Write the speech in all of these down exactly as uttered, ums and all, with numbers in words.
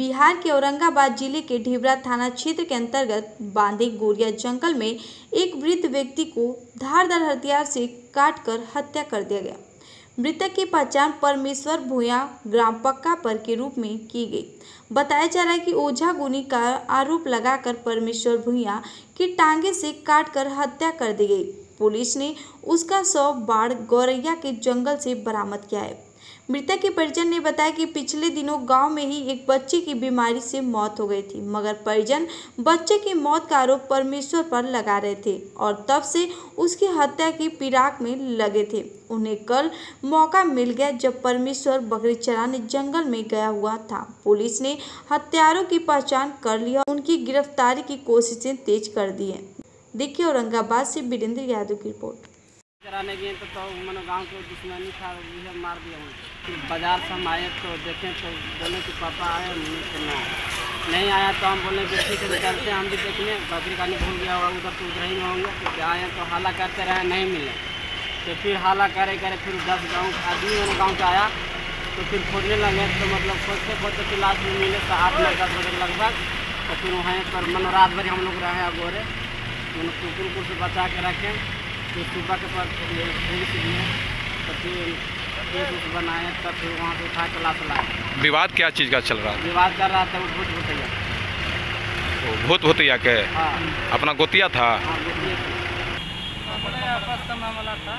बिहार के औरंगाबाद जिले के ढिबरा थाना क्षेत्र के अंतर्गत बांधे गोरिया जंगल में एक वृद्ध व्यक्ति को धारदार हथियार से काटकर हत्या कर दिया गया। मृतक की पहचान परमेश्वर भूया ग्राम पक्का पर के रूप में की गई। बताया जा रहा है कि ओझा गुनी का आरोप लगाकर परमेश्वर भूया की टांगे से काटकर हत्या कर दी गई। पुलिस ने उसका शव बाढ़ गौरैया के जंगल से बरामद किया है। मृतक के परिजन ने बताया कि पिछले दिनों गांव में ही एक बच्चे की बीमारी से मौत हो गई थी, मगर परिजन बच्चे की मौत का आरोप परमेश्वर पर लगा रहे थे और तब से उसकी हत्या की फिराक में लगे थे। उन्हें कल मौका मिल गया जब परमेश्वर बकरी चराने जंगल में गया हुआ था। पुलिस ने हत्यारों की पहचान कर ली और उनकी गिरफ्तारी की कोशिशें तेज कर दी है। देखिए औरंगाबाद से वीरेंद्र यादव की रिपोर्ट। कराने गए तो, तो मैंने गाँव को दुश्मनी था, यह मार दिया। बाजार से हम आए तो देखें तो बोले कि पापा आए, नहीं नहीं आया तो हम बोले कि ठीक है चलते हैं हम भी देखने। बकरी का नहीं भूल गया होगा, उधर तो उधर ही में होंगे। तो क्या आए तो हाला करते रहे, नहीं मिले। तो फिर हाला करे करे फिर दस गाँव आदमी मैंने गाँव से आया तो फिर खोजने लगे। तो मतलब खोजते खोजते फिर लास्ट में मिले तो आठ नौ दस बजे लगभग। तो फिर वहाँ पर मन रात भर हम लोग रहे गोरे मैंने कुकुर कुकुर से बचा के रखें। फिर सुबह के पास तो फिर केस बनाए, तब फिर वहाँ से उठा के लाश लाए। विवाद क्या चीज़ का चल रहा है? विवाद कर रहा था वो भूत भूतिया। भूत भूतिया के? हाँ। अपना गोतिया था? हाँ, गोतिया था। आपस का मामला था।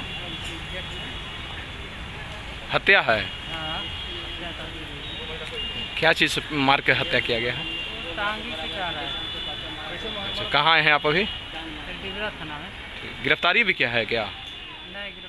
हत्या है? हाँ। क्या चीज़ मार के हत्या किया गया है? टांगी से क्या रहा है। अच्छा, कहाँ हैं आप अभी? ढिबरा थाना में। गिरफ्तारी भी क्या है क्या? नहीं।